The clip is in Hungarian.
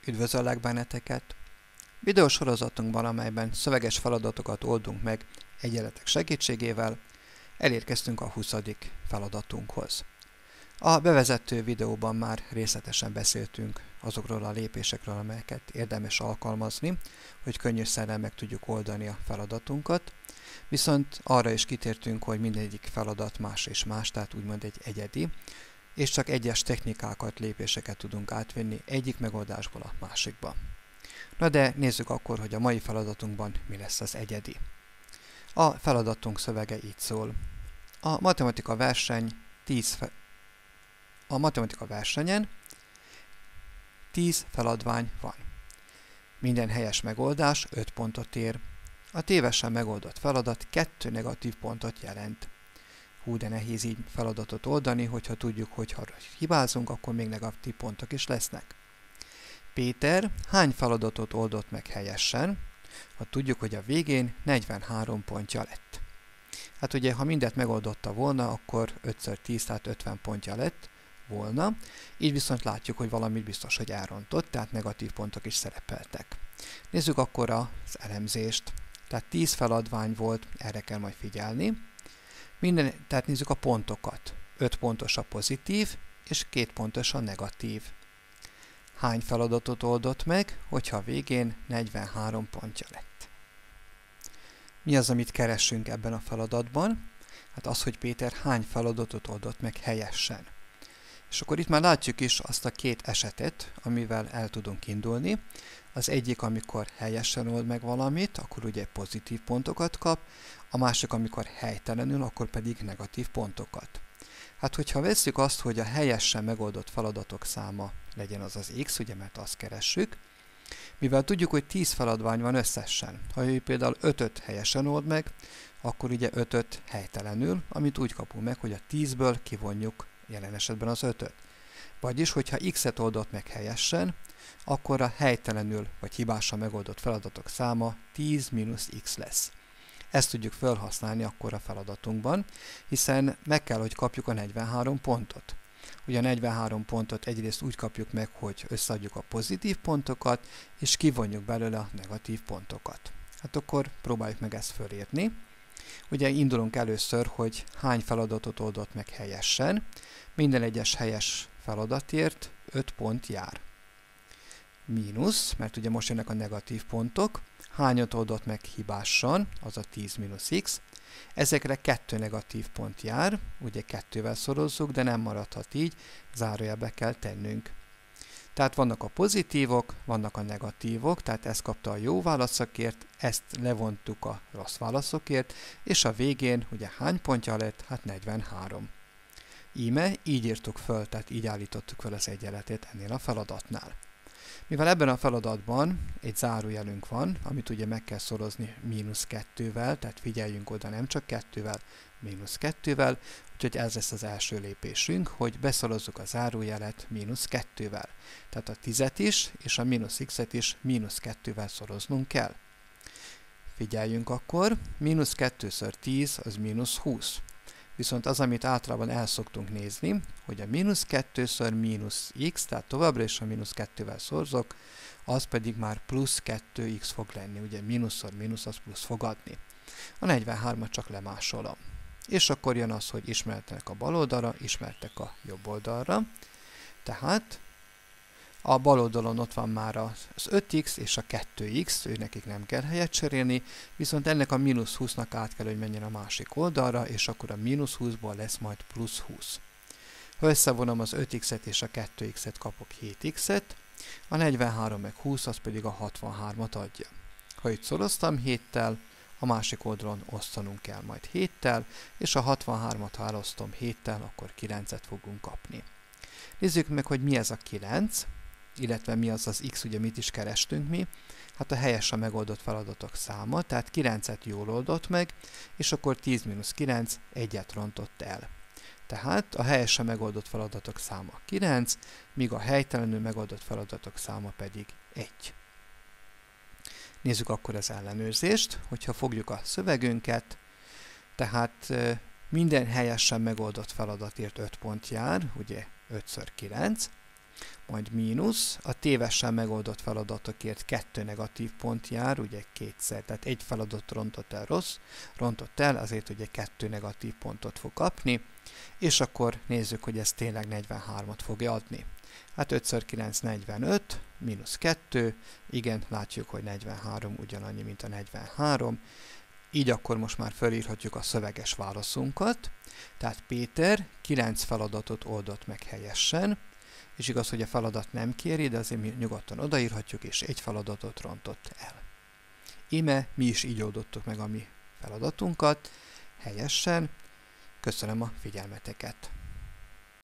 Üdvözöllek benneteket! Videósorozatunkban, amelyben szöveges feladatokat oldunk meg egyenletek segítségével, elérkeztünk a 20. feladatunkhoz. A bevezető videóban már részletesen beszéltünk azokról a lépésekről, amelyeket érdemes alkalmazni, hogy könnyűszerrel meg tudjuk oldani a feladatunkat, viszont arra is kitértünk, hogy mindegyik feladat más és más, tehát úgymond egy egyedi, és csak egyes technikákat, lépéseket tudunk átvenni egyik megoldásból a másikba. Na de nézzük akkor, hogy a mai feladatunkban mi lesz az egyedi. A feladatunk szövege így szól. A matematika versenyen 10 feladvány van. Minden helyes megoldás 5 pontot ér. A tévesen megoldott feladat 2 negatív pontot jelent. Hú, de nehéz így feladatot oldani, hogyha tudjuk, hogy ha hibázunk, akkor még negatív pontok is lesznek. Péter hány feladatot oldott meg helyesen, ha tudjuk, hogy a végén 43 pontja lett? Hát ugye, ha mindet megoldotta volna, akkor 5x10, tehát 50 pontja lett volna, így viszont látjuk, hogy valamit biztos, hogy elrontott, tehát negatív pontok is szerepeltek. Nézzük akkor az elemzést. Tehát 10 feladvány volt, erre kell majd figyelni. Tehát nézzük a pontokat. 5 pontos a pozitív, és 2 pontos a negatív. Hány feladatot oldott meg, hogyha a végén 43 pontja lett? Mi az, amit keresünk ebben a feladatban? Hát az, hogy Péter hány feladatot oldott meg helyesen. És akkor itt már látjuk is azt a két esetet, amivel el tudunk indulni. Az egyik, amikor helyesen old meg valamit, akkor ugye pozitív pontokat kap, a másik, amikor helytelenül, akkor pedig negatív pontokat. Hát, hogyha vesszük azt, hogy a helyesen megoldott feladatok száma legyen az az x, ugye, mert azt keressük, mivel tudjuk, hogy 10 feladvány van összesen. Ha ő például 5-öt helyesen old meg, akkor ugye 5-öt helytelenül, amit úgy kapunk meg, hogy a 10-ből kivonjuk jelen esetben az 5-öt. Vagyis, hogyha x-et oldott meg helyesen, akkor a helytelenül vagy hibásan megoldott feladatok száma 10 mínusz x lesz. Ezt tudjuk felhasználni akkor a feladatunkban, hiszen meg kell, hogy kapjuk a 43 pontot. Ugye a 43 pontot egyrészt úgy kapjuk meg, hogy összeadjuk a pozitív pontokat, és kivonjuk belőle a negatív pontokat. Hát akkor próbáljuk meg ezt fölírni. Ugye indulunk először, hogy hány feladatot oldott meg helyesen. Minden egyes helyes feladatért 5 pont jár. Mínusz, mert ugye most jönnek a negatív pontok. Hányat oldott meg hibásan, az a 10 mínusz x. Ezekre 2 negatív pont jár, ugye 2-vel szorozzuk, de nem maradhat így, zárójelbe kell tennünk. Tehát vannak a pozitívok, vannak a negatívok, tehát ezt kapta a jó válaszokért, ezt levontuk a rossz válaszokért, és a végén ugye hány pontja lett? Hát 43. Íme így írtuk föl, tehát így állítottuk fel az egyenletét ennél a feladatnál. Mivel ebben a feladatban egy zárójelünk van, amit ugye meg kell szorozni -2-vel, tehát figyeljünk oda, nem csak 2-vel, -2-vel, úgyhogy ez lesz az első lépésünk, hogy beszorozzuk a zárójelet -2-vel. Tehát a 10-et is, és a -x-et is -2-vel szoroznunk kell. Figyeljünk akkor, -2 × 10 az -20. Viszont az, amit általában el szoktunk nézni, hogy a -2 × -x, tehát továbbra is a -2-vel szorzok, az pedig már +2x fog lenni. Ugye mínusz az plusz fog adni. A 43-at csak lemásolom. És akkor jön az, hogy ismertek a bal oldalra, ismertek a jobb oldalra. Tehát a bal oldalon ott van már az 5x és a 2x, ő nekik nem kell helyet cserélni, viszont ennek a -20-nak át kell, hogy menjen a másik oldalra, és akkor a -20-ból lesz majd +20. Ha összevonom az 5x-et és a 2x-et, kapok 7x-et, a 43 meg 20, az pedig a 63-at adja. Ha itt szoroztam 7-tel, a másik oldalon osztanunk kell majd 7-tel, és a 63-at, ha elosztom 7-tel, akkor 9-et fogunk kapni. Nézzük meg, hogy mi ez a 9, illetve mi az az x, ugye mit is kerestünk mi. Hát a helyesen megoldott feladatok száma, tehát 9-et jól oldott meg, és akkor 10 mínusz 9 1-et rontott el. Tehát a helyesen megoldott feladatok száma 9, míg a helytelenül megoldott feladatok száma pedig 1. Nézzük akkor az ellenőrzést, hogyha fogjuk a szövegünket, tehát minden helyesen megoldott feladatért 5 pont jár, ugye 5 × 9, majd mínusz, a tévesen megoldott feladatokért 2 negatív pont jár, ugye kétszer, tehát egy feladat rontott el, azért ugye 2 negatív pontot fog kapni, és akkor nézzük, hogy ez tényleg 43-at fogja adni. Hát 5x9 45, mínusz 2, igen, látjuk, hogy 43 ugyanannyi, mint a 43, így akkor most már felírhatjuk a szöveges válaszunkat, tehát Péter 9 feladatot oldott meg helyesen, és igaz, hogy a feladat nem kéri, de azért mi nyugodtan odaírhatjuk, és egy feladatot rontott el. Íme mi is így oldottuk meg a mi feladatunkat helyesen. Köszönöm a figyelmeteket!